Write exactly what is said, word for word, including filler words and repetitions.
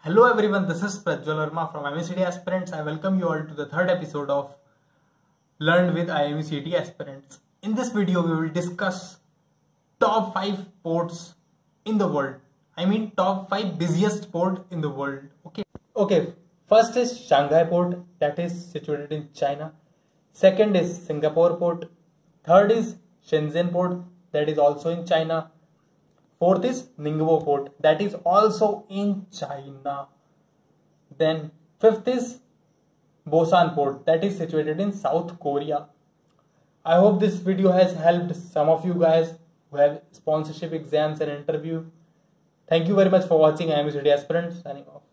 Hello everyone, this is Prajwal Verma from I M U C T Aspirants. I welcome you all to the third episode of Learn with I M U C T Aspirants. In this video, we will discuss top five ports in the world. I mean top five busiest port in the world. Okay. Okay. First is Shanghai port, that is situated in China. Second is Singapore port. Third is Shenzhen port, that is also in China. Fourth is Ningbo port, that is also in China. Then fifth is Busan port, that is situated in South Korea. I hope this video has helped some of you guys who have sponsorship exams and interview. Thank you very much for watching. I am I M U C T Aspirant signing off.